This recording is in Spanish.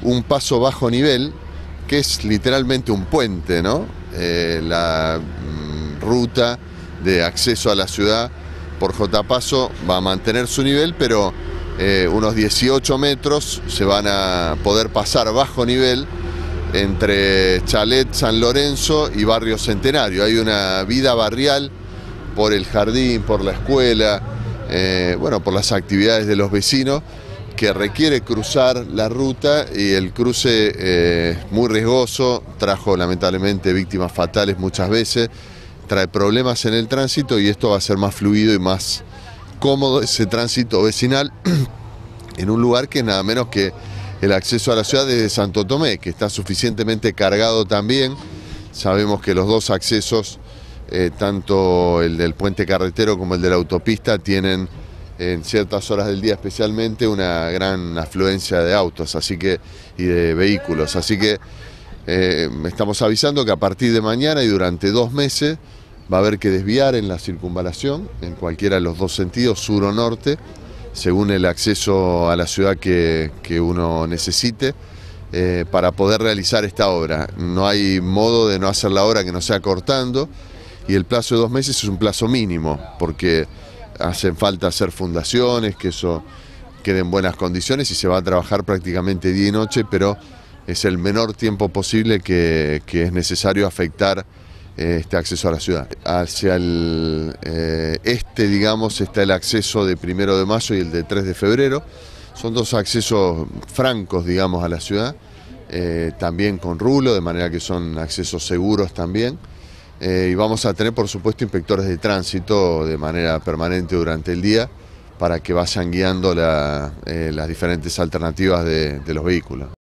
un paso bajo nivel, que es literalmente un puente, ¿no? La ruta de acceso a la ciudad por J. Paso va a mantener su nivel, pero unos 18 metros se van a poder pasar bajo nivel entre Chalet, San Lorenzo y Barrio Centenario. Hay una vida barrial por el jardín, por la escuela, bueno, por las actividades de los vecinos, que requiere cruzar la ruta, y el cruce es muy riesgoso, trajo lamentablemente víctimas fatales muchas veces, trae problemas en el tránsito, y esto va a ser más fluido y más cómodo ese tránsito vecinal en un lugar que es nada menos que el acceso a la ciudad desde Santo Tomé, que está suficientemente cargado también. Sabemos que los dos accesos, tanto el del puente carretero como el de la autopista, tienen en ciertas horas del día especialmente una gran afluencia de autos y de vehículos. Así que estamos avisando que a partir de mañana y durante 2 meses va a haber que desviar en la circunvalación, en cualquiera de los dos sentidos, sur o norte, según el acceso a la ciudad que uno necesite, para poder realizar esta obra. No hay modo de no hacer la obra que no sea cortando, y el plazo de 2 meses es un plazo mínimo, porque hacen falta hacer fundaciones, que eso quede en buenas condiciones, y se va a trabajar prácticamente día y noche, pero es el menor tiempo posible que es necesario afectar este acceso a la ciudad. Hacia el digamos, está el acceso de 1 de mayo y el de 3 de febrero. Son dos accesos francos, digamos, a la ciudad, también con rulo, de manera que son accesos seguros también. Y vamos a tener, por supuesto, inspectores de tránsito de manera permanente durante el día, para que vayan guiando las diferentes alternativas de los vehículos.